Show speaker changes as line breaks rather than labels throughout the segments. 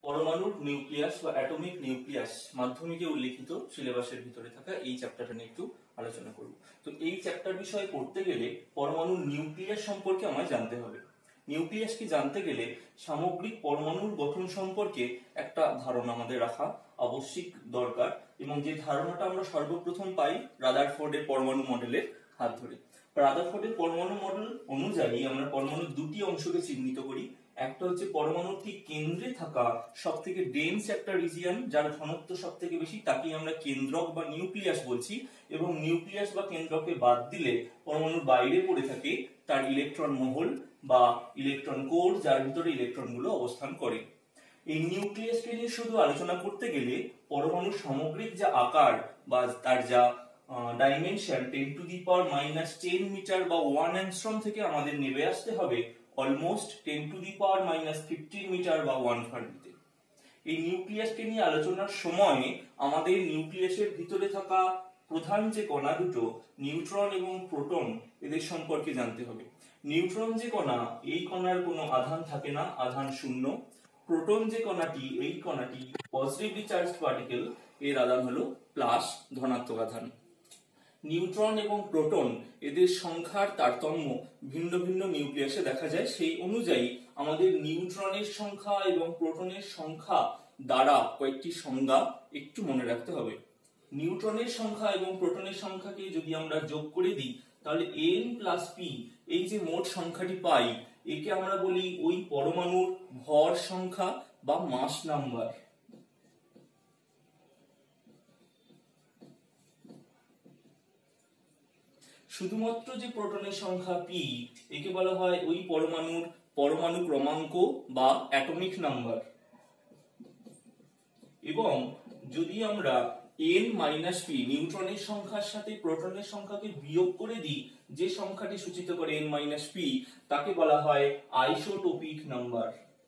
পরমাণুর নিউক্লিয়াস বা atomic nucleus মাধ্যমিকে উল্লেখিত সিলেবাসের ভিতরে থাকা এই চ্যাপ্টারটা নিয়ে একটু আলোচনা করব। তো এই চ্যাপ্টার বিষয়ে পড়তে গেলে পরমাণুর নিউক্লিয়াস সম্পর্কে আমায় জানতে হবে। নিউক্লিয়াসকে জানতে গেলে সামগ্রিক পরমাণুর গঠন সম্পর্কে একটা ধারণা আমাদের রাখা আবশ্যিক দরকার, এবং যে ধারণাটা আমরা সর্বপ্রথম পাই রাদারফোর্ডের পরমাণু মডেলের হাত ধরে। রাদারফোর্ডের পরমাণু মডেল অনুযায়ী আমরা পরমাণুর দুটি অংশকে চিহ্নিত করি। একটা হচ্ছে পরমাণুর ঠিক কেন্দ্রে থাকা সব থেকে ডেন্স একটা রিজিয়ন, যার ঘনত্ব সব থেকে বেশি, তাকে আমরা কেন্দ্রক বা নিউক্লিয়াস বলছি। এবং নিউক্লিয়াস বা কেন্দ্রকে বাদ দিলে পরমাণুর বাইরে পড়ে থাকে তার ইলেকট্রন মহল বা ইলেকট্রন কোর, যার ভিতরে ইলেকট্রনগুলো অবস্থান করে। এই নিউক্লিয়াসকে নিয়ে শুধু আলোচনা করতে গেলে পরমাণুর সামগ্রিক যা আকার বা তার যা ডাইমেনশন 10⁻⁻10 মিটার বা 1 অ্যাংস্ট্রম থেকে আমাদের নেমে আসতে হবে অলমোস্ট 10⁻⁻15 মিটার বা 1 ফারেনহাইটে। এই নিউক্লিয়াসকে নিয়ে আলোচনার সময় আমাদের নিউক্লিয়াসের ভিতরে থাকা প্রধান যে কণা দুটো নিউট্রন এবং প্রোটন, এদের সম্পর্কে জানতে হবে। নিউট্রন যে কণা, এই কণার কোনো আধান থাকে না, আধান শূন্য। প্রোটন যে কণাটি, এই কণাটি পজিটিভলি চার্জড পার্টিকেল, এর আধান হলো প্লাস, ধনাত্মক আধান। নিউট্রন এবং প্রোটন এদের সংখ্যার তারতম্য ভিন্ন ভিন্ন নিউক্লিয়াসে দেখা যায়। সেই অনুযায়ী আমাদের নিউট্রনের সংখ্যা এবং প্রোটনের সংখ্যা দ্বারা কয়েকটি সংজ্ঞা একটু মনে রাখতে হবে। নিউট্রনের সংখ্যা এবং প্রোটনের সংখ্যাকে যদি আমরা যোগ করে দিই তাহলে n প্লাস p, এই যে মোট সংখ্যাটি পাই, একে আমরা বলি ওই পরমাণুর ভর সংখ্যা বা মাস নাম্বার। শুধুমাত্র যে প্রোটনের সংখ্যা p, একে বলা হয় ওই পরমাণুর পরমাণু ক্রমাঙ্ক বা অ্যাটমিক নাম্বার। এবং যদি আমরা n মাইনাস p নিউট্রনের সংখ্যার সাথে প্রোটনের সংখ্যাকে বিয়োগ করে দিই, যে সংখ্যাটি সূচিত করে n মাইনাস p, তাকে বলা হয় আইসোটোপিক নাম্বার।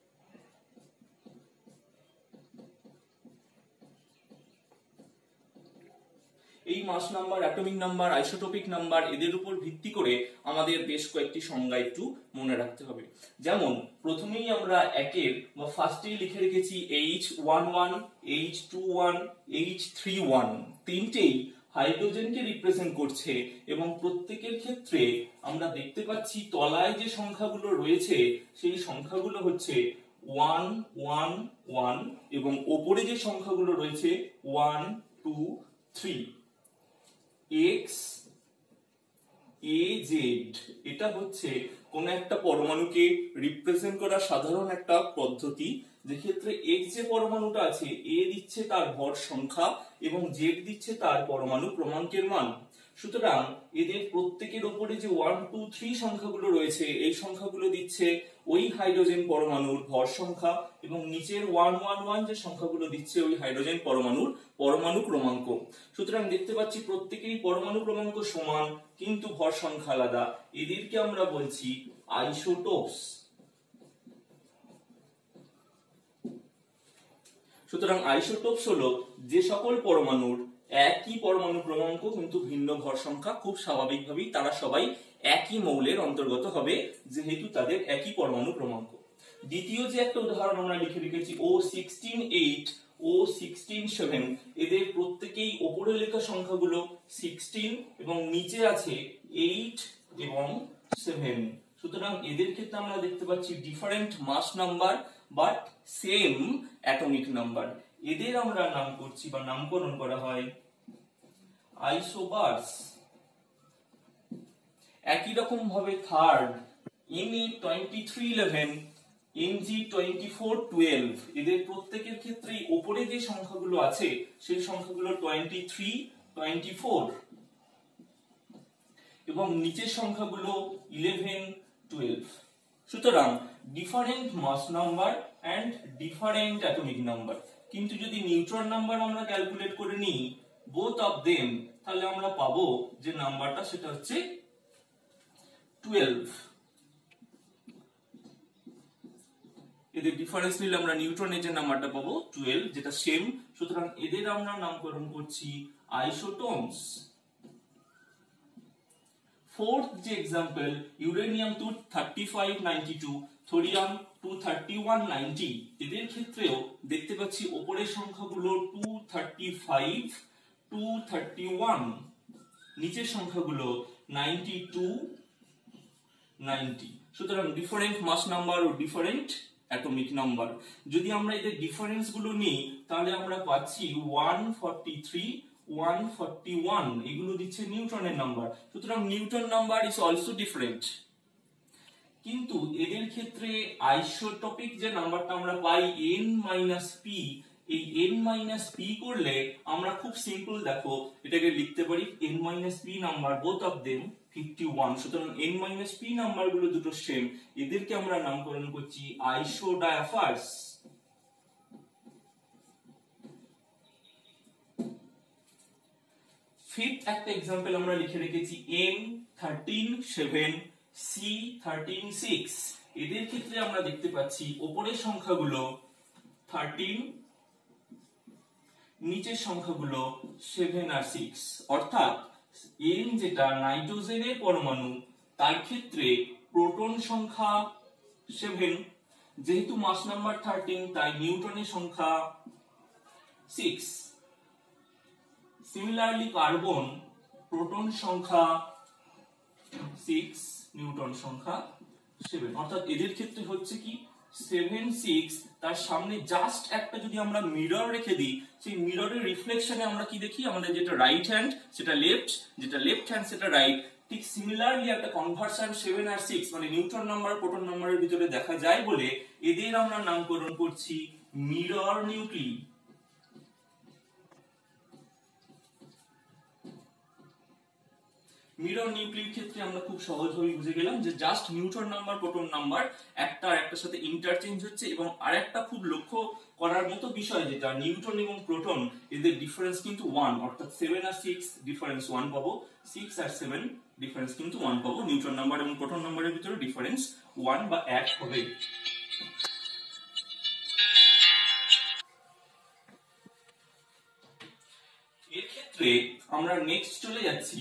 এই mass number, atomic number, isotopic number, এদের উপর ভিত্তি করে আমাদের বেশ কয়েকটি সংজ্ঞা একটু মনে রাখতে হবে। যেমন প্রথমেই আমরা একের বা ফার্স্টেই লিখে রেখেছি H11, H21, H31, তিনটেই হাইড্রোজেনকে রিপ্রেজেন্ট করছে। এবং প্রত্যেকের ক্ষেত্রে আমরা দেখতে পাচ্ছি তলায় যে সংখ্যাগুলো রয়েছে সেই সংখ্যাগুলো হচ্ছে 1 1 1, এবং ওপরে যে সংখ্যাগুলো রয়েছে 1 2 3। x a z, এটা হচ্ছে কোন একটা পরমাণুকে রিপ্রেজেন্ট করার সাধারণ একটা পদ্ধতি, যে ক্ষেত্রে x যে পরমাণুটা আছে, a দিচ্ছে তার ভর সংখ্যা এবং z দিচ্ছে তার পরমাণু ক্রমাঙ্কের মান। সুতরাং এদের প্রত্যেকের উপরে যে 1 2 3 সংখ্যাগুলো রয়েছে, এই সংখ্যাগুলো দিচ্ছে ওই হাইড্রোজেন পরমাণুর ভর সংখ্যা, এবং নিচের 1 1 1 যে সংখ্যাগুলো দিচ্ছে ওই হাইড্রোজেন পরমাণুর পরমাণু ক্রমাঙ্ক। সুতরাং দেখতে পাচ্ছি প্রত্যেকেরই পরমাণু ক্রমাঙ্ক সমান, কিন্তু ভর সংখ্যা আলাদা। এদেরকে আমরা বলছি আইসোটোপস। সুতরাং আইসোটোপস হলো যে সকল পরমাণুর একই পরমাণু ক্রমাঙ্ক কিন্তু ভিন্ন ভর সংখ্যা। খুব স্বাভাবিকভাবেই তারা সবাই একই মৌলের অন্তর্গত হবে, যেহেতু তাদের একই পরমাণু ক্রমাঙ্ক। দ্বিতীয় যে একটা উদাহরণ আমরা লিখে রেখেছি O16 8, O16 7, এদের প্রত্যেকেই উপরে লেখা সংখ্যাগুলো 16 এবং নিচে আছে 8 এবং 7। সুতরাং এদের ক্ষেত্রে আমরা দেখতে পাচ্ছি different mass number but same atomic number. এদের আমরা নাম করছি বা নামকরণ করা হয় আইসোবারস। একই রকম ভাবে থার্ড Me2311, Mg2412, এদের প্রত্যেকের ক্ষেত্রেই উপরে যে সংখ্যাগুলো আছে সেই সংখ্যাগুলো 23 24, এবং নিচের সংখ্যাগুলো 11 12। সুতরাং different mass number and different atomic number. কিন্তু যদি নিউট্রন নাম্বার আমরা ক্যালকুলেট করে নিই বোথ অফ দেম, তাহলে আমরা পাবো যে নাম্বারটা সেটা হচ্ছে 12। এদের ডিফারেন্স নিলে আমরা নিউট্রনের যে নাম্বারটা পাবো 12, যেটা সেম। সুতরাং এদের আমরা নামকরণ করছি আইসোটোনস। ফোর্থ যে এক্সাম্পল ইউরেনিয়াম 23592, থোরিয়াম 231, 90 এদের ক্ষেত্রেও দেখতে পাচ্ছি উপরের সংখ্যাগুলো 235, 231, নিচের সংখ্যাগুলো 92, 90। সুতরাং ডিফারেন্ট মাস নাম্বার ও ডিফারেন্ট অ্যাটমিক নাম্বার। যদি আমরা এদের ডিফারেন্স গুলো নিই তাহলে আমরা পাচ্ছি 143, 141 এগুলো দিচ্ছে নিউটনের নাম্বার। সুতরাং neutron number is also different. কিন্তু এদের ক্ষেত্রে আইসোটপিক যে নাম্বারটা আমরা পাই n-p, এই n-p করলে আমরা খুব সিম্পল দেখো এটাকে লিখতে পারি n-p number both of them 51। সুতরাং n-p নাম্বার গুলো দুটো সেম, এদেরকে আমরা নামকরণ করছি আইসোডায়াফার্স। ফিফথ একটা एग्जांपल আমরা লিখে রেখেছি m13, 7, c13, 6 এদের ক্ষেত্রে আমরা দেখতে পাচ্ছি উপরের সংখ্যাগুলো 13, নিচের সংখ্যাগুলো 7 আর 6, অর্থাৎ n যেটা নাইট্রোজেনের পরমাণু তার ক্ষেত্রে প্রোটন সংখ্যা 7, যেহেতু মাস নাম্বার 13 তাই নিউটনের সংখ্যা 6। সিমিলারলি কার্বন প্রোটন সংখ্যা 6, নিউটন সংখ্যা 7, অর্থাৎ এদের ক্ষেত্রে হচ্ছে কি 7, 6 তার সামনে জাস্ট একটা যদি আমরা মিরর রেখে দিই, সেই মিররের রিফ্লেকশনে আমরা কি দেখি, আমাদের যেটা রাইট হ্যান্ড সেটা লেফট, যেটা লেফট হ্যান্ড সেটা রাইট। ঠিক সিমিলারলি একটা কনভার্সন 7 আর 6 মানে নিউটন নাম্বার প্রোটন নাম্বারের ভিতরে দেখা যায় বলে এদের আমরা নামকরণ করছি মিরর নিউক্লি। মিরর নিউক্লির ক্ষেত্রে আমরা খুব সহজভাবে বুঝে গেলাম যে just neutron number proton number একটা আর একটার সাথে ইন্টারচেঞ্জ হচ্ছে। এবং আরেকটা খুব লক্ষ্য করার মতো বিষয় যেটা নিউটন এবং প্রোটন এদের ডিফারেন্স কিন্তু 1, অর্থাৎ 7 আর 6 ডিফারেন্স 1 পাবো, 6 আর 7 ডিফারেন্স কিন্তু 1 পাবো। নিউটন নাম্বার এবং প্রোটন নাম্বারের ভিতরে ডিফারেন্স 1 বা 1 হবে। এর ক্ষেত্রে আমরা নেক্সট চলে যাচ্ছি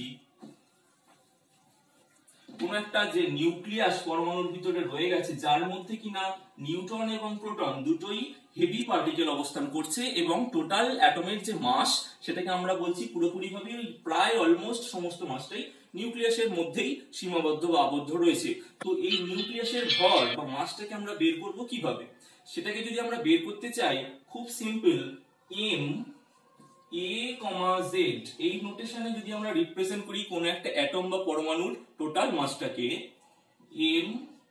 কোন একটা যে নিউক্লিয়াস পরমাণুর ভিতরে রয়ে গেছে যার মধ্যে কিনা নিউট্রন এবং প্রোটন দুটোই হেভি পার্টিকেল অবস্থান করছে এবং টোটাল অ্যাটমের যে মাস সেটাকে আমরা বলছি পুরোপুরিভাবে প্রায় অলমোস্ট সমস্ত মাসটাই নিউক্লিয়াসের মধ্যেই সীমাবদ্ধ বা আবদ্ধ রয়েছে। তো এই নিউক্লিয়াসের ভর বা মাসটাকে আমরা বের করব কিভাবে, সেটাকে যদি আমরা বের করতে চাই খুব সিম্পল, m a, z এই নোটেশনে যদি আমরা রিপ্রেজেন্ট করি কোন একটা অ্যাটম বা পরমাণুর টোটাল মাসটাকে m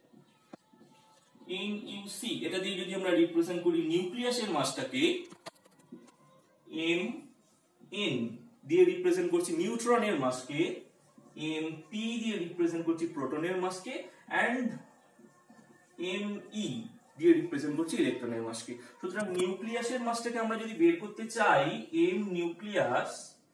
n u c, এটা দিয়ে যদি আমরা রিপ্রেজেন্ট করি নিউক্লিয়াসের মাসটাকে m n দিয়ে রিপ্রেজেন্ট করছি নিউট্রনের মাসকে, m p দিয়ে রিপ্রেজেন্ট করছি প্রোটনের মাসকে, এন্ড m e দিয়ে রিপ্রেজেন্ট করছি ইলেকট্রনের মাসকে। সুতরাং নিউক্লিয়াসের মাসটাকে আমরা যদি বের করতে চাই m নিউক্লিয়াস,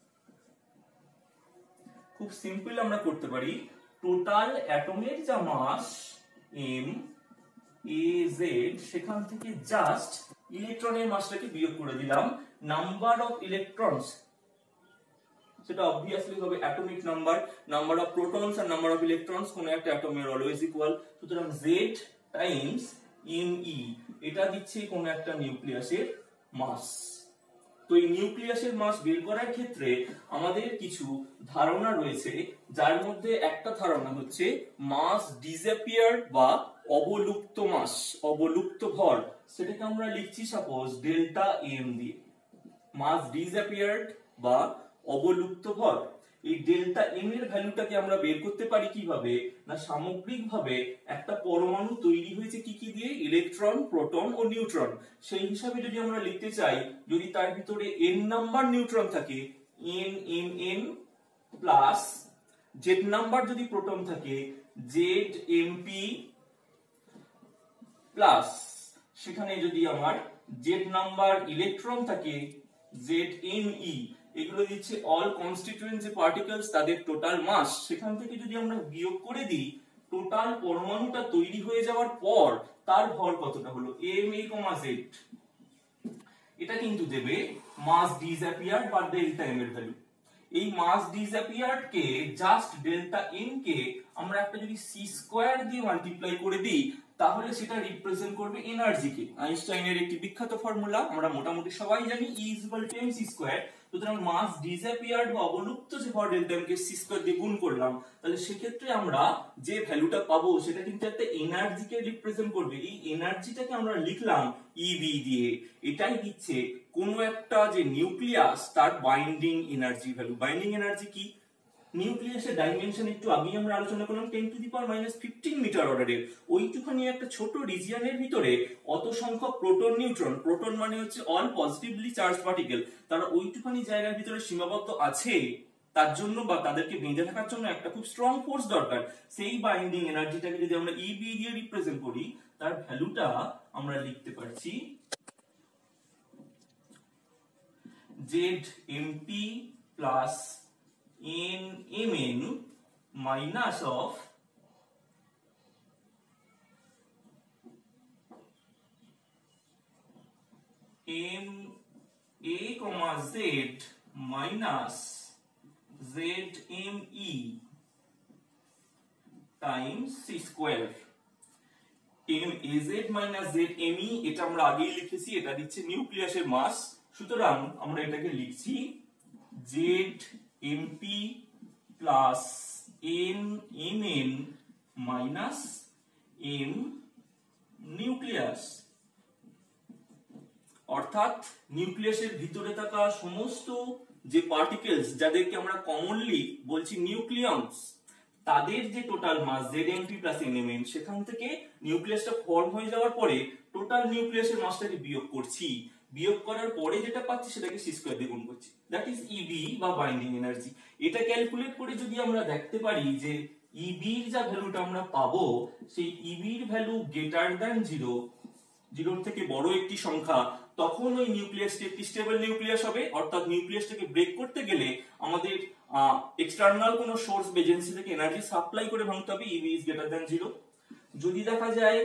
খুব সিম্পল আমরা করতে পারি টোটাল অ্যাটমের যা মাস m a z সেখান থেকে জাস্ট ইলেকট্রনের মাসটাকে বিয়োগ করে দিলাম, নাম্বার অফ ইলেকট্রনস সেটা obviously হবে atomic number, number of protons আর নাম্বার অফ ইলেকট্রনস কোন একটা অ্যাটমের অলওয়েজ ইকুয়াল। সুতরাং z টাইমস me এটা দিচ্ছে কোন একটা নিউক্লিয়াসের মাস। তো এই নিউক্লিয়াসের মাস বের করার ক্ষেত্রে আমাদের কিছু ধারণা রয়েছে, যার মধ্যে একটা ধারণা হচ্ছে মাস ডিসঅ্যাপিয়ার্ড বা অবলুপ্ত মাস, অবলুপ্ত ভর, সেটাকে আমরা লিখছি সাপোজ ডেল্টা m দিয়ে। মাস ডিসঅ্যাপিয়ার্ড বা অবলুপ্ত ভর, এই ডেল্টা m এর ভ্যালুটাকে আমরা বের করতে পারি কিভাবে না, সামগ্রিকভাবে একটা পরমাণু তৈরি হয়েছে কি কি দিয়ে, ইলেকট্রন, প্রোটন ও নিউট্রন। সেই হিসাবে যদি আমরা লিখতে চাই, যদি তার ভিতরে n নাম্বার নিউট্রন থাকে n m n plus z number যদি প্রোটন থাকে z m p প্লাস সেখানে যদি আমার z নাম্বার ইলেকট্রন থাকে z n e, এগুলো দিচ্ছে অল কনস্টিটিউয়েন্ট যে পার্টিকেলস তাদের টোটাল মাস, সেখান থেকে যদি আমরা বিয়োগ করে দিই টোটাল পরমাণুটা তৈরি হয়ে যাওয়ার পর তার ভর কতটা হলো m a, z, এটা কিন্তু দেবে মাস ডিসঅ্যাপিয়ার্ড বা ডেল্টা m এর ভ্যালু। এই মাস ডিসঅ্যাপিয়ার্ড কে জাস্ট ডেল্টা m কে আমরা একটা যদি c স্কয়ার দিয়ে মাল্টিপ্লাই করে দিই তাহলে সেটা রিপ্রেজেন্ট করবে এনার্জিকে। আইনস্টাইনের একটি বিখ্যাত ফর্মুলা আমরা মোটামুটি সবাই জানি, E = mc স্কয়ার। সুতরাং মাস ডিসঅ্যাপিয়ার্ড বা অবলুপ্ত যে ভর ডেল্টা এম কে c স্কয়ার দিয়ে গুণ করলাম, তাহলে সেক্ষেত্রে আমরা যে ভ্যালুটা পাবো সেটা কিন্তু একটা এনার্জিকে রিপ্রেজেন্ট করবে। এই এনার্জিটাকে আমরা লিখলাম EB দিয়ে। এটাই দিচ্ছে কোন একটা যে নিউক্লিয়াস তার binding energy value. Binding energy কি? নিউক্লিয়াসের ডাইমেনশন একটু আগেই আমরা আলোচনা করলাম 10⁻⁻15 মিটার অর্ডারের। ওইটুখানি একটা ছোট রিজিয়নের ভিতরে অত সংখ্যক প্রোটন নিউট্রন, প্রোটন মানে হচ্ছে অল পজিটিভলি চার্জ পার্টিকেল, তারা ওইটুখানি জায়গার ভিতরে সীমাবদ্ধ আছে। তার জন্য বা তাদেরকে বেঁধে রাখার জন্য একটা খুব স্ট্রং ফোর্স দরকার। সেই বাইন্ডিং এনার্জিটাকে যদি আমরা EB দিয়ে রিপ্রেজেন্ট করি, তার ভ্যালুটা আমরা লিখতে পারছি ZMP plus Nmn minus of Ma, Z minus ZME times c square। MAZ minus ZME এটা আমরা আগেই লিখেছি, এটা দিচ্ছে নিউক্লিয়াসের মাস। সুতরাং আমরা এটাকে লিখছি ZMP plus Nmn minus M nucleus. অর্থাৎ নিউক্লিয়াসের ভিতরে থাকা সমস্ত যে পার্টিকেলস যাদেরকে আমরা কমনলি বলছি নিউক্লিয়ন্স, তাদের যে total mass ZMP plus Nmn, সেখান থেকে নিউক্লিয়াসটা ফর্ম হয়ে যাওয়ার পরে টোটাল নিউক্লিয়াসের মাসটাকে বিয়োগ করছি। বিয়োগ করার পরে যেটা পাচ্ছি সেটাকে c স্কয়ার দিয়ে গুণ করছি, দ্যাট ইজ EB বা বাইন্ডিং এনার্জি। এটা ক্যালকুলেট করে যদি আমরা দেখতে পারি যে EB এর যা ভ্যালুটা আমরা পাবো, সেই EB এর ভ্যালু গ্রেটার দ্যান 0, 0 থেকে বড় একটি সংখ্যা, তখন ওই নিউক্লিয়াসটি একটি স্টেবল নিউক্লিয়াস হবে। অর্থাৎ নিউক্লিয়াসটাকে ব্রেক করতে গেলে আমাদের এক্সটার্নাল কোনো সোর্স বা এজেন্সি থেকে এনার্জি সাপ্লাই করে ভাঙতে হবে EB ইজ গ্রেটার দ্যান 0। যদি দেখা যায়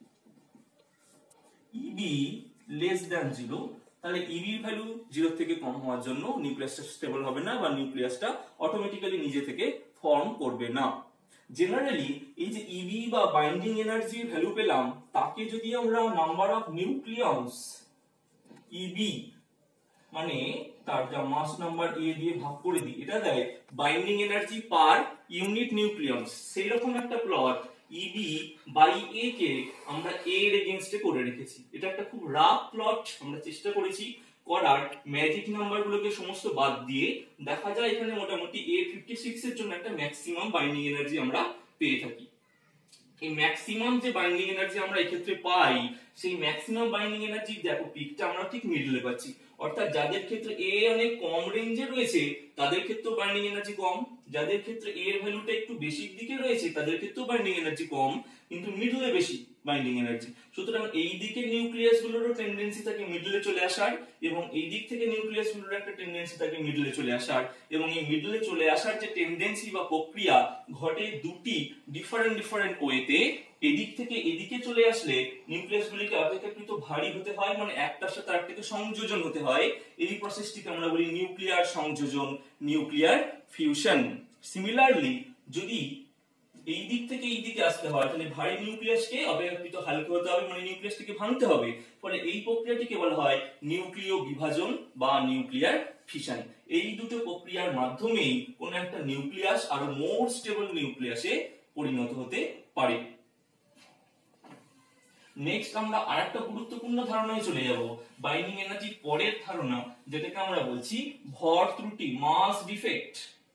EB লেস দ্যান 0, তাহলে EB এর ভ্যালু 0 থেকে কম হওয়ার জন্য নিউক্লিয়াসটা স্টেবল হবে না বা নিউক্লিয়াসটা অটোমেটিক্যালি নিজে থেকে ফর্ম করবে না। জেনারেলি এই যে EB বা বাইন্ডিং এনার্জির ভ্যালু পেলাম, তাকে যদি আমরা নাম্বার অফ নিউক্লিয়ন্স EB মানে তার যা মাস নাম্বার A দিয়ে ভাগ করে দিই, এটা দেয় binding energy per unit nucleons. সেই রকম একটা প্লট EB বাই A কে আমরা A এর এগেইনস্টে করে রেখেছি। এটা একটা খুব রাফ প্লট আমরা চেষ্টা করেছি করার, ম্যাজিক নাম্বারগুলোকে সমস্ত বাদ দিয়ে। দেখা যায় এখানে মোটামুটি A56 এর জন্য একটা ম্যাক্সিমাম বাইন্ডিং এনার্জি আমরা পেয়ে থাকি। এই ম্যাক্সিমাম যে বাইন্ডিং এনার্জি আমরা এক্ষেত্রে পাই, সেই ম্যাক্সিমাম বাইন্ডিং এনার্জি দেখো পিকটা আমরা ঠিক মিডলে পাচ্ছি। অর্থাৎ যাদের ক্ষেত্রে A অনেক কম রেঞ্জে রয়েছে তাদের ক্ষেত্রেও বাইন্ডিং এনার্জি কম, যাদের ক্ষেত্রে A এর ভ্যালুটা একটু বেশির দিকে রয়েছে তাদের ক্ষেত্রেও বাইন্ডিং এনার্জি কম, কিন্তু মিডলে বেশি বাইন্ডিং এনার্জি। সুতরাং এই দিকের নিউক্লিয়াস গুলোরও টেন্ডেন্সি থাকে মিডলে চলে আসার, এবং এই দিক থেকে নিউক্লিয়াস গুলোর একটা টেন্ডেন্সি থাকে মিডলে চলে আসার। এবং এই মিডলে চলে আসার যে টেন্ডেন্সি বা প্রক্রিয়া ঘটে দুটি ডিফারেন্ট ওয়েতে। এদিক থেকে এদিকে চলে আসলে নিউক্লিয়াস গুলিকে অপেক্ষাকৃত ভারী হতে হয়, মানে একটার সাথে আরেকটাকে সংযোজন হতে হয়। এই প্রসেসটিকে আমরা বলি নিউক্লিয়ার সংযোজন, নিউক্লিয়ার ফিউশন। সিমিলারলি যদি এই দিক থেকে এই দিকে আসতে হয়, তাহলে ভারী নিউক্লিয়াসকে অপেক্ষাকৃত হালকা হতে হবে, মানে নিউক্লিয়াসটিকে ভাঙতে হবে। ফলে এই প্রক্রিয়াটিকে বলা হয় নিউক্লিয় বিভাজন বা নিউক্লিয়ার ফিশন। এই দুটো প্রক্রিয়ার মাধ্যমেই কোন একটা নিউক্লিয়াস আরো মোর স্টেবল নিউক্লিয়াসে পরিণত হতে পারে। নেক্সট আমরা আরেকটা গুরুত্বপূর্ণ ধারণায় চলে যাব, বাইন্ডিং এনার্জির পরের ধারণা, যেটাকে আমরা বলছি ভর ত্রুটি, মাস ডিফেক্ট।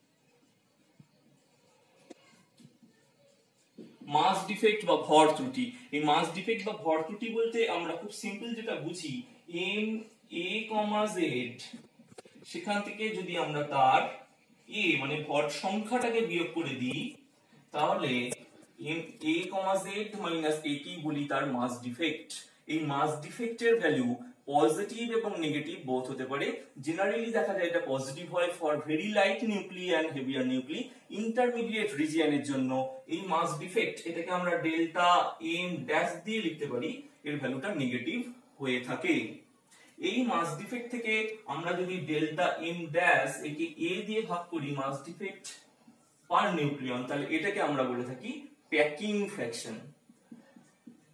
মাস ডিফেক্ট বা ভর ত্রুটি। এই মাস ডিফেক্ট বা ভর ত্রুটি বলতে আমরা খুব সিম্পল যেটা বুঝি, MA, Z, সেখান থেকে যদি আমরা তার A মানে ভর সংখ্যাটাকে বিয়োগ করে দিই, তাহলে MA, Z মাইনাস A কি বলি তার মাস ডিফেক্ট। এই মাস ডিফেক্টের ভ্যালু পজিটিভ এবং নেগেটিভ বোথ হতে পারে। জেনারেলি দেখা যায় এটা পজিটিভ হয় for very light nuclei and heavier nuclei. Intermediate রিজিয়নের জন্য এই মাস ডিফেক্ট, এটাকে আমরা ডেল্টা M ড্যাশ দিয়ে লিখতে পারি, এর ভ্যালুটা নেগেটিভ হয়ে থাকে। এই মাস ডিফেক্ট থেকে আমরা যদি ডেল্টা M ড্যাশ একে A দিয়ে ভাগ করি মাস ডিফেক্ট পার নিউক্লিয়ন, তাহলে এটাকে আমরা বলে থাকি প্যাকিং ফ্র্যাকশন।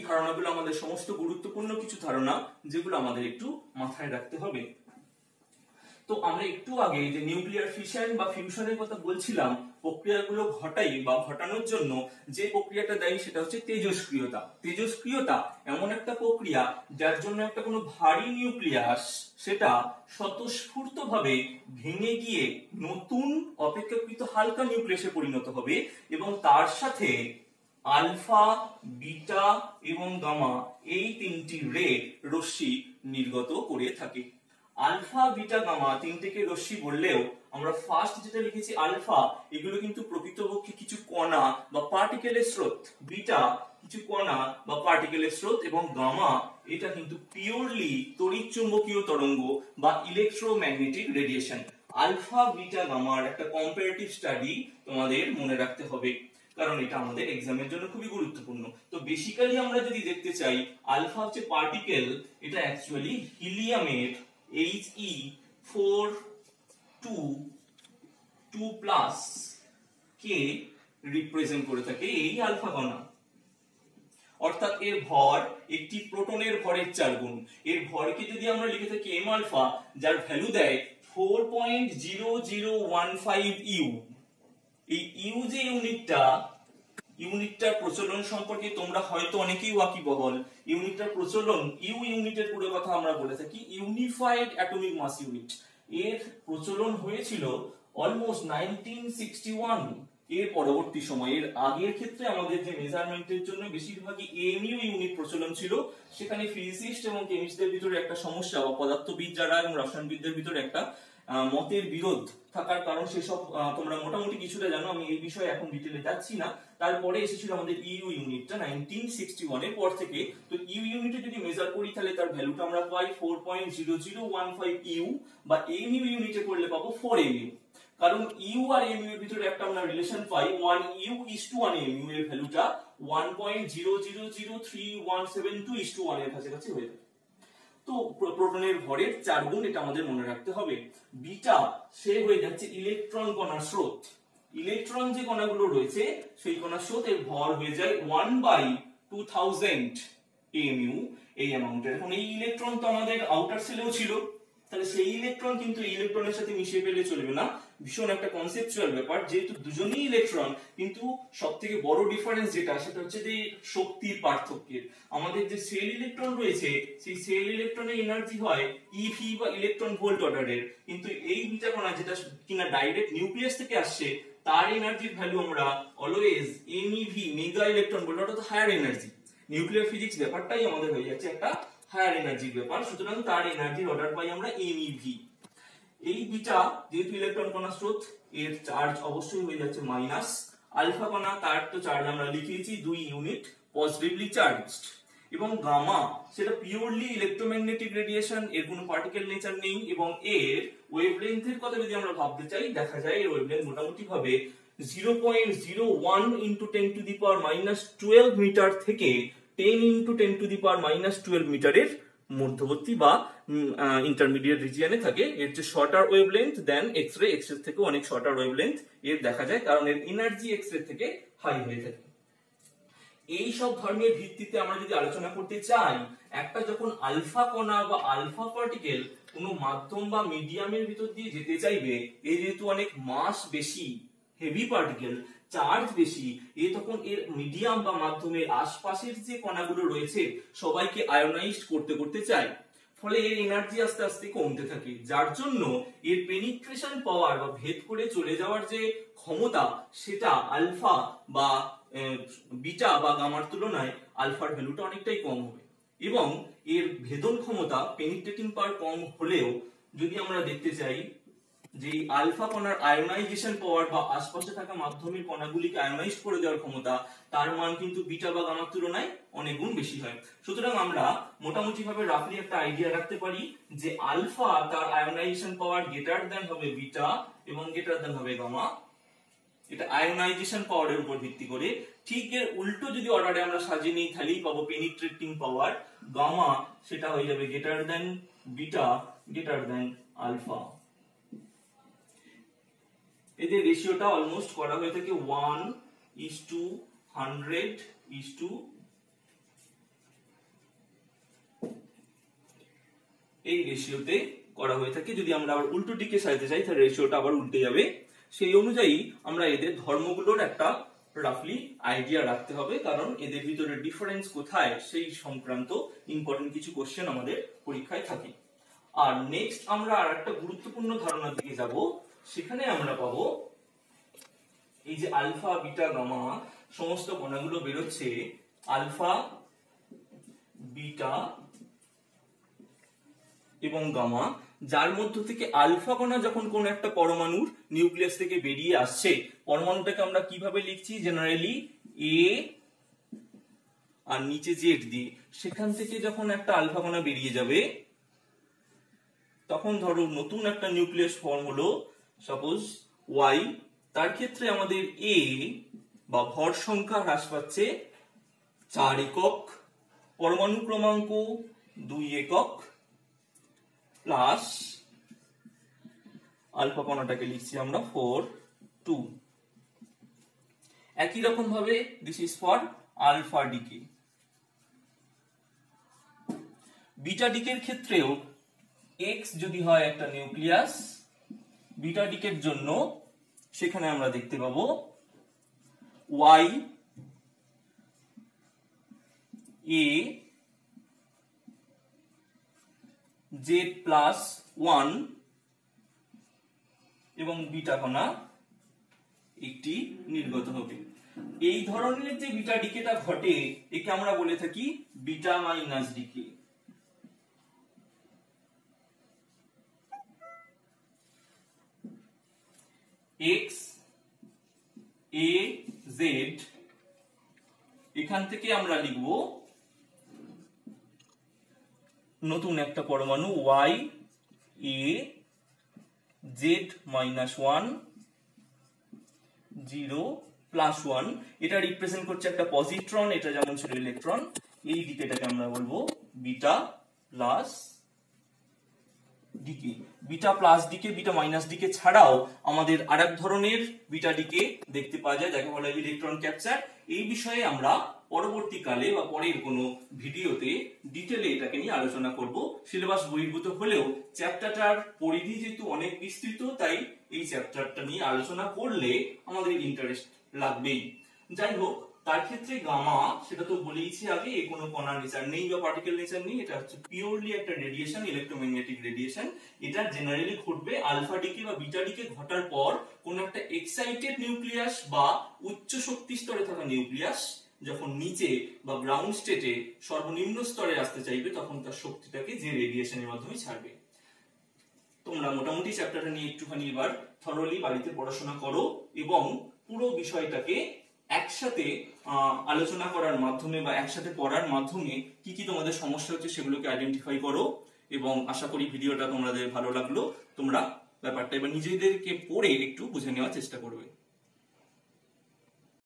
ধারণাগুলো আমাদের সমস্ত গুরুত্বপূর্ণ কিছু ধারণা, যেগুলো আমাদের একটু মাথায় রাখতে হবে। তো আমরা একটু আগে যে নিউক্লিয়ার ফিশন বা ফিউশনের কথা বলছিলাম, প্রক্রিয়াগুলো ঘটাই বা ঘটানোর জন্য যে প্রক্রিয়াটা দায়ী সেটা হচ্ছে তেজস্ক্রিয়তা। তেজস্ক্রিয়তা এমন একটা প্রক্রিয়া যার জন্য একটা কোনো ভারী নিউক্লিয়াস সেটা স্বতঃস্ফূর্তভাবে ভেঙে গিয়ে নতুন অপেক্ষাকৃত হালকা নিউক্লিয়াসে পরিণত হবে এবং তার সাথে আলফা, বিটা এবং গামা এই তিনটি রশ্মি নির্গত করে থাকে। আলফা, বিটা, গামা তিনটেকে রশ্মি বললেও আমরা ফার্স্ট যেটা লিখেছি আলফা, এগুলো কিন্তু প্রকৃতপক্ষে কিছু কণা বা পার্টিকেলের স্রোত। বিটা কিছু কণা বা পার্টিকেলের স্রোত এবং গামা এটা কিন্তু পিওরলি তড়িৎচুম্বকীয় তরঙ্গ বা ইলেকট্রোম্যাগনেটিক রেডিয়েশন। আলফা, বিটা, গামার একটা কম্পারেটিভ স্টাডি তোমাদের মনে রাখতে হবে, কারণ এটা আমাদের এক্সামের জন্য খুবই গুরুত্বপূর্ণ। তো বেসিক্যালি আমরা যদি দেখতে চাই, আলফা হচ্ছে পার্টিকেল, এটা অ্যাকচুয়ালি হিলিয়ামের He4 2 কে রিপ্রেজেন্ট করে থাকে এই আলফা কণা। অর্থাৎ এর ভর একটি প্রোটনের ভরের 4 গুণ। এর ভরকে যদি আমরা লিখে থাকি m আলফা, যার ভ্যালু দেয় 4.0015 ইউ। এই ইউ যে ইউনিটটার প্রচলন সম্পর্কে তোমরা হয়তো অনেকেই ওয়াকিবহল। ইউনিটটার প্রচলন, ইউনিটের পুরো কথা আমরা বলে থাকি ইউনিফাইড অ্যাটমিক মাস ইউনিট। এর প্রচলন হয়েছিল অলমোস্ট 1961। এর পরবর্তী সময়ের আগের ক্ষেত্রে আমাদের যে মেজারমেন্টের জন্য বেশিরভাগই এমইউ ইউনিট প্রচলন ছিল, সেখানে ফিজিসিস্ট এবং কেমিস্টদের ভিতরে একটা সমস্যা বা পদার্থবিদ যারা এবং রসায়নবিদদের ভিতরে একটা মতের বিরোধ থাকার কারণ সেসব তোমরা মোটামুটি কিছুটা জানো, আমি এই বিষয়ে এখন ডিটেইলে যাচ্ছি না। তারপরে এসেছিল আমাদের ইউ ইউনিটটা 1961 এর পর থেকে। তো ইউ ইউনিটে যদি মেজার করি তাহলে তার ভ্যালুটা আমরা পাই 4.0015 ইউ, বা এমইউ ইউনিটে করলে পাবো 4 এমইউ। কারণ ইউ আর এমইউ এর ভিতরে একটা আমরা রিলেশন পাই 1 ইউ ইজ টু 1 এমইউ, এর ভ্যালুটা 1.00031721 এর কাছাকাছি হয়ে যায়। তো প্রোটনের ভরের 4 গুণ, এটা আমাদের মনে রাখতে হবে। বিটা সে হয়ে যাচ্ছে ইলেকট্রন কণার স্রোত। ইলেকট্রন যে কণাগুলো রয়েছে সেই কণার স্রোত, এর ভর হয়ে যায় 1/2000 এমইউ এই অ্যামাউন্টের। এখন এই ইলেকট্রন তো আমাদের আউটার সেলেও ছিল, তাহলে সেই ইলেকট্রন কিন্তু এই ইলেকট্রনের সাথে মিশে পেলে চলবে না। ভীষণ একটা কনসেপচুয়াল ব্যাপার, যেহেতু দুজনেই ইলেকট্রন, কিন্তু সবথেকে বড় ডিফারেন্স যেটা সেটা হচ্ছে যে শক্তির পার্থক্যের। আমাদের যে সেল ইলেকট্রন রয়েছে সেই সেল ইলেকট্রনের এনার্জি হয় ইভি বা ইলেকট্রন ভোল্ট অর্ডারের, কিন্তু এই বিটা কণা যেটা কিনা ডাইরেক্ট নিউক্লিয়াস থেকে আসছে তার এনার্জির ভ্যালু আমরা অলওয়েজ এমইভি মেগা ইলেকট্রন বলবো, অর্থাৎ হায়ার এনার্জি। নিউক্লিয়ার ফিজিক্স ব্যাপারটাই আমাদের হয়ে যাচ্ছে একটা হায়ার এনার্জির ব্যাপার, সুতরাং তার এনার্জির অর্ডার পাই আমরা এমইভি। এই বিটা যেহেতু ইলেকট্রন কণা স্রোত, এর চার্জ অবশ্যই হয়ে যাচ্ছে মাইনাস। আলফা কণা তার তো চার্জ আমরা লিখেছি 2 ইউনিট, পজিটিভলি চার্জড। এবং গামা সেটা পিওরলি ইলেকট্রোম্যাগনেটিক রেডিয়েশন, এর কোনো পার্টিকেল নেচার নেই, এবং এর ওয়েভলেন্থের কথা যদি আমরা ভাবতে চাই, দেখা যায় এর ওয়েভলেন্থ মোটামুটি ভাবে 0.01 × 10⁻12 মিটার থেকে 10 × 10⁻12 মিটারের মধ্যবর্তী বা ইন্টারমিডিয়েট রিজিয়নে থাকে। এর যে shorter wavelength than X ray, X ray থেকে অনেক শর্টার ওয়েভলেন্থ এর দেখা যায়, কারণ এর এনার্জি এক্সরে থেকে হাই হয়ে থাকে। এই সব ধর্মের ভিত্তিতে আমরা যদি আলোচনা করতে চাই, একটা যখন আলফা কণা বা আলফা পার্টিকেল কোনো মাধ্যম বা মিডিয়ামের ভিতর দিয়ে যেতে চাইবে, এর যেহেতু অনেক মাস বেশি, হেভি পার্টিকেল, চার্জ বেশি, তখন এর মিডিয়াম বা মাধ্যমের আশপাশের যে কণাগুলো রয়েছে সবাইকে আয়োনাইজড করতে করতে চায়, ফলে এর এনার্জি আস্তে আস্তে কমতে থাকে, যার জন্য এর পেনিট্রেশন পাওয়ার বা ভেদ করে চলে যাওয়ার যে ক্ষমতা সেটা আলফা বা বিটা বা গামার তুলনায় আলফার ভ্যালুটা অনেকটাই কম হবে। এবং এর ভেদন ক্ষমতা, পেনিট্রেটিং পাওয়ার কম হলেও যদি আমরা দেখতে চাই যে আলফা কণার আয়োনাইজেশন পাওয়ার বা আশপাশে থাকা মাধ্যমের কণাগুলিকে আয়োনাইজ করে দেওয়ার ক্ষমতা, তার মান কিন্তু বিটা বা গামার তুলনায় অনেক গুণ বেশি হয়। সুতরাং আমরা মোটামুটি ভাবে রাফলি একটা আইডিয়া রাখতে পারি যে আলফা তার আয়োনাইজেশন পাওয়ার গ্রেটার দ্যান হবে বিটা এবং গ্রেটার দ্যান হবে গামা, এটা আয়োনাইজেশন পাওয়ারের উপর ভিত্তি করে। ঠিক এর উল্টো যদি অর্ডারে আমরা সাজিয়ে নিই তাহলেই পাবো পেনিট্রেটিং পাওয়ার গামা, সেটা হয়ে যাবে greater than beta greater than alpha. এদের রেশিওটা অলমোস্ট করা হয়ে থাকে 1:100:1 এই রেশিওতে করা হয়ে থাকে। যদি আমরা আবার উল্টো দিকে সাজাতে চাই তাহলে রেশিওটা আবার উল্টে যাবে। সেই অনুযায়ী আমরা এদের ধর্মগুলোর একটা রাফলি আইডিয়া রাখতে হবে, কারণ এদের ভিতরে ডিফারেন্স কোথায় সেই সংক্রান্ত ইম্পর্টেন্ট কিছু কোশ্চেন আমাদের পরীক্ষায় থাকে। আর নেক্সট আমরা আর একটা গুরুত্বপূর্ণ ধারণার দিকে যাব। সেখানে আমরা পাবো এই যে আলফা বিটা গামা সমস্ত কণাগুলো বেরোচ্ছে আলফা বিটা এবং গামা, যার মধ্য থেকে আলফা কণা যখন কোন একটা পরমাণুর নিউক্লিয়াস থেকে বেরিয়ে আসছে, পরমাণুটাকে আমরা কিভাবে লিখছি জেনারেলি এ আর নিচে জেড দিয়ে। সেখান থেকে যখন একটা আলফা কণা বেরিয়ে যাবে তখন ধরো নতুন একটা নিউক্লিয়াস ফর্ম হলো সাপোজ ওয়াই, তার ক্ষেত্রে আমাদের এ বা ভর সংখ্যা হ্রাস পাচ্ছে 4 একক, পরমাণু ক্রমাঙ্ক 2 একক, প্লাস আলফা কণাটাকে লিখছি আমরা 4 2। একই রকম ভাবে this is for alpha decay. Beta ডিকের ক্ষেত্রেও এক্স যদি হয় একটা নিউক্লিয়াস, বিটা ডিকের জন্য সেখানে আমরা দেখতে পাবো ওয়াই এ জেড প্লাস 1 এবং বিটা কণা একটি নির্গত হবে। এই ধরনের যে বিটা ডিকেটা ঘটে একে আমরা বলে থাকি beta minus decay. X A Z, এখান থেকে আমরা লিখব নতুন একটা পরমাণু Y A Z minus 1 0 plus 1। এটা রিপ্রেজেন্ট করছে একটা পজিট্রন, এটা যেমন ছিল ইলেকট্রন। এই দিকেটাকে আমরা বলবো beta plus decay. Beta plus decay, beta minus decay ছাড়াও আমাদের আরেক ধরনের বিটা ডিকে দেখতে পাওয়া যায় যাকে বলা হয় ইলেকট্রন ক্যাপচার। এই বিষয়ে আমরা পরবর্তীকালে বা পরের কোনো ভিডিওতে ডিটেলে এটাকে নিয়ে আলোচনা করব। সিলেবাস বহির্ভূত হলেও চ্যাপ্টারটার পরিধি যেহেতু অনেক বিস্তৃত, তাই এই চ্যাপ্টারটা নিয়ে আলোচনা করলে আমাদের ইন্টারেস্ট লাগবেই। যাই হোক, তার ক্ষেত্রে গামা সেটা তো বলেইছি আগে, এ কোনো কণার নেচার নেই বা পার্টিকেল নেচার নেই, এটা হচ্ছে পিওরলি একটা রেডিয়েশন, ইলেকট্রোম্যাগনেটিক রেডিয়েশন। এটা জেনারেলি ঘটবে আলফা ডিকে বা বিটা ডিকে ঘটার পর কোন একটা এক্সাইটেড নিউক্লিয়াস বা উচ্চ শক্তি স্তরে থাকা নিউক্লিয়াস যখন নিচে বা গ্রাউন্ড স্টেটে সর্বনিম্ন স্তরে আসতে চাইবে তখন তার শক্তিটাকে যে রেডিয়েশনের মাধ্যমে ছাড়বে। তোমরা মোটামুটি চ্যাপ্টারটা নিয়ে একটুখানি এবার থরলি বাড়িতে পড়াশোনা করো এবং পুরো বিষয়টাকে একসাথে আলোচনা করার মাধ্যমে বা একসাথে পড়ার মাধ্যমে কি কি তোমাদের সমস্যা হচ্ছে সেগুলোকে আইডেন্টিফাই করো। এবং আশা করি ভিডিওটা তোমাদের ভালো লাগলো। তোমরা ব্যাপারটা এবার নিজেদেরকে পড়ে একটু বুঝে নেওয়ার চেষ্টা করবে।